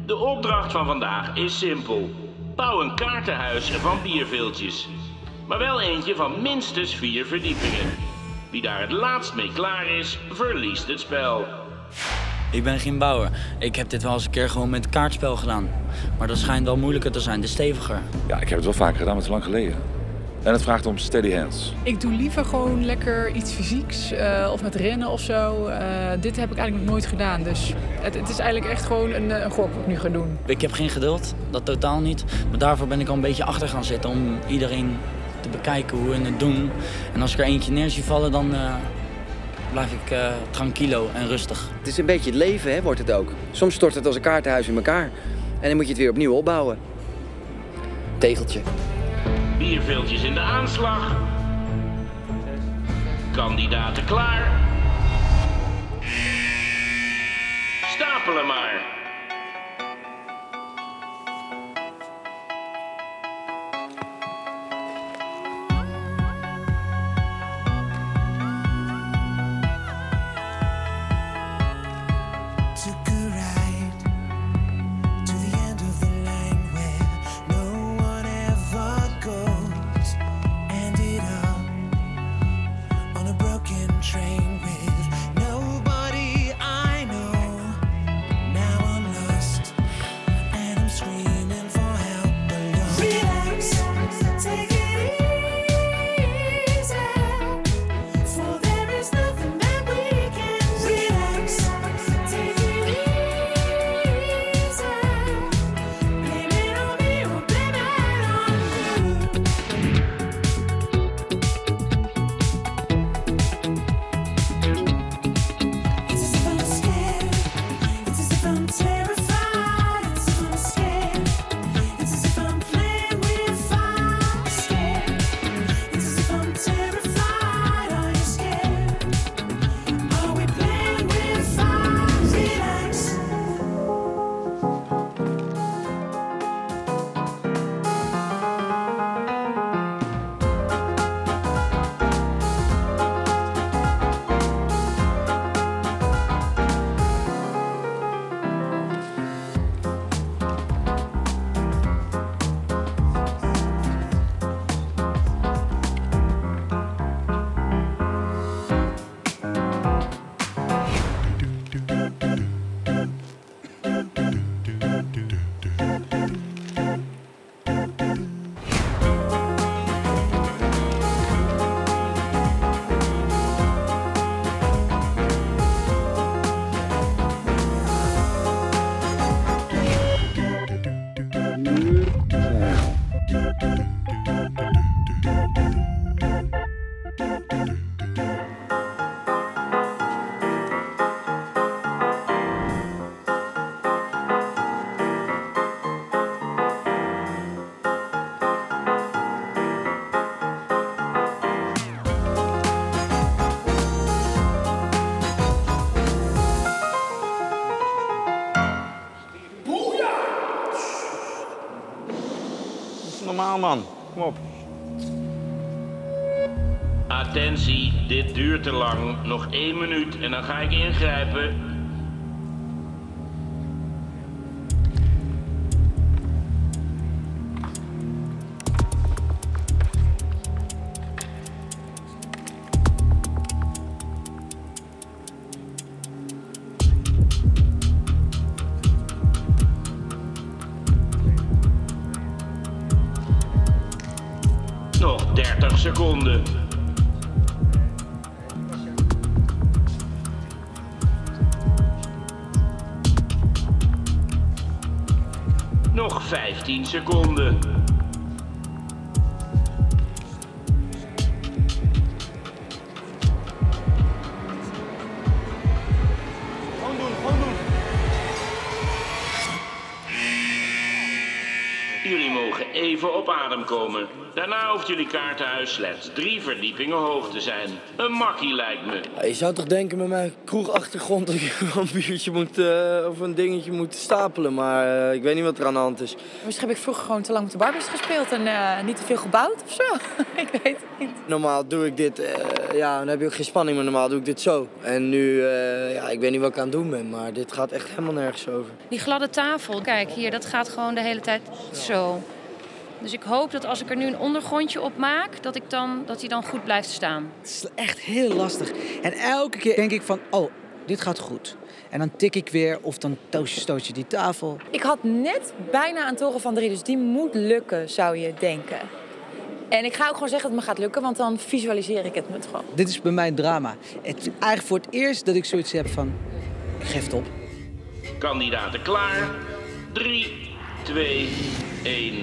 De opdracht van vandaag is simpel. Bouw een kaartenhuis van bierveeltjes. Maar wel eentje van minstens 4 verdiepingen. Wie daar het laatst mee klaar is, verliest het spel. Ik ben geen bouwer. Ik heb dit wel eens een keer gewoon met kaartspel gedaan. Maar dat schijnt wel moeilijker te zijn, dus steviger. Ja, ik heb het wel vaker gedaan, maar het is lang geleden. En het vraagt om steady hands. Ik doe liever gewoon lekker iets fysieks of met rennen of zo. Dit heb ik eigenlijk nog nooit gedaan, dus het is eigenlijk echt gewoon een gok wat ik nu ga doen. Ik heb geen geduld, dat totaal niet. Maar daarvoor ben ik al een beetje achter gaan zitten om iedereen te bekijken hoe we het doen. En als ik er eentje neer zie vallen, dan blijf ik tranquilo en rustig. Het is een beetje het leven, hè, wordt het ook. Soms stort het als een kaartenhuis in elkaar. En dan moet je het weer opnieuw opbouwen. Tegeltje. Bierveeltjes in de aanslag. Kandidaten klaar. Stapelen maar. Normaal, man. Kom op. Attentie, dit duurt te lang. Nog 1 minuut en dan ga ik ingrijpen. Nog 30 seconden. Nog 15 seconden. Gewoon doen, gewoon doen. Jullie mogen even op adem komen. Daarna hoeft jullie kaartenhuis slechts 3 verdiepingen hoog te zijn. Een makkie lijkt me. Ja, je zou toch denken met mijn kroegachtergrond dat je een biertje moet, of een dingetje moet stapelen, maar ik weet niet wat er aan de hand is. Misschien heb ik vroeger gewoon te lang met de Barbies gespeeld en niet te veel gebouwd of zo. Ik weet het niet. Normaal doe ik dit, ja, dan heb je ook geen spanning, maar normaal doe ik dit zo. En nu, ja, ik weet niet wat ik aan het doen ben, maar dit gaat echt helemaal nergens over. Die gladde tafel, kijk hier, dat gaat gewoon de hele tijd zo. Dus ik hoop dat als ik er nu een ondergrondje op maak, dat hij dan goed blijft staan. Het is echt heel lastig. En elke keer denk ik van, oh, dit gaat goed. En dan tik ik weer of dan stoot je die tafel. Ik had net bijna een toren van 3, dus die moet lukken, zou je denken. En ik ga ook gewoon zeggen dat het me gaat lukken, want dan visualiseer ik het met gewoon. Dit is bij mij een drama. Het is eigenlijk voor het eerst dat ik zoiets heb van, ik geef het op. Kandidaten klaar. 3, 2, 1.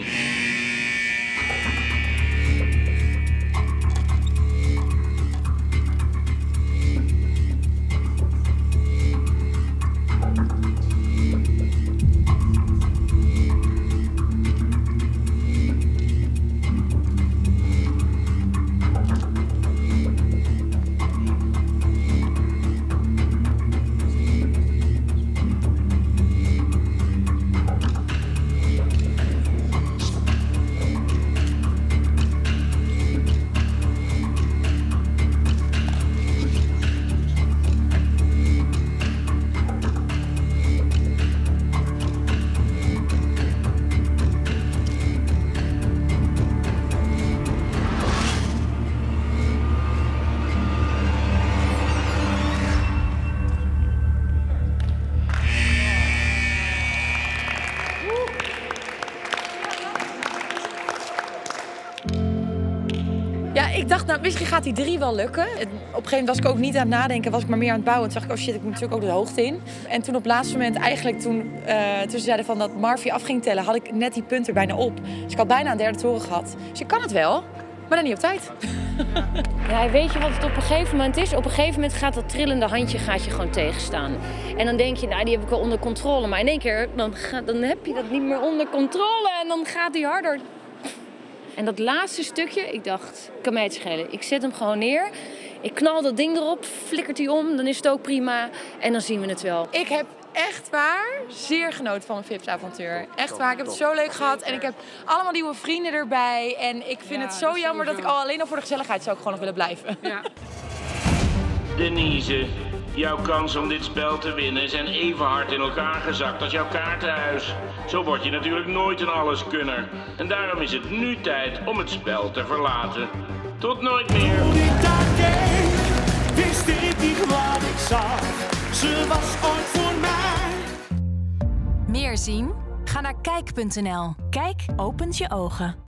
Ja, ik dacht, nou, misschien gaat die 3 wel lukken. Op een gegeven moment was ik ook niet aan het nadenken, was ik maar meer aan het bouwen. Toen dacht ik, oh shit, ik moet natuurlijk ook de hoogte in. En toen op het laatste moment, eigenlijk toen ze zeiden van dat Marvie af ging tellen, had ik net die punt er bijna op. Dus ik had bijna een 3e toren gehad. Dus ik kan het wel, maar dan niet op tijd. Ja, weet je wat het op een gegeven moment is? Op een gegeven moment gaat dat trillende handje je gewoon tegenstaan. En dan denk je, nou, die heb ik wel onder controle. Maar in één keer, dan heb je dat niet meer onder controle en dan gaat die harder. En dat laatste stukje, ik dacht, kan mij het schelen. Ik zet hem gewoon neer. Ik knal dat ding erop, flikkert hij om, dan is het ook prima. En dan zien we het wel. Ik heb echt waar zeer genoten van mijn Vipsavontuur. Echt waar, ik heb het zo leuk gehad. En ik heb allemaal nieuwe vrienden erbij. En ik vind het zo jammer dat ik alleen al voor de gezelligheid zou ik gewoon nog willen blijven. Ja. Denise, jouw kans om dit spel te winnen zijn even hard in elkaar gezakt als jouw kaartenhuis. Zo word je natuurlijk nooit een alleskunner. En daarom is het nu tijd om het spel te verlaten. Tot nooit meer. Toen ik daar keek, wist ik niet wat ik zag. Ze was ooit voor mij. Meer zien? Ga naar kijk.nl. Kijk opent je ogen.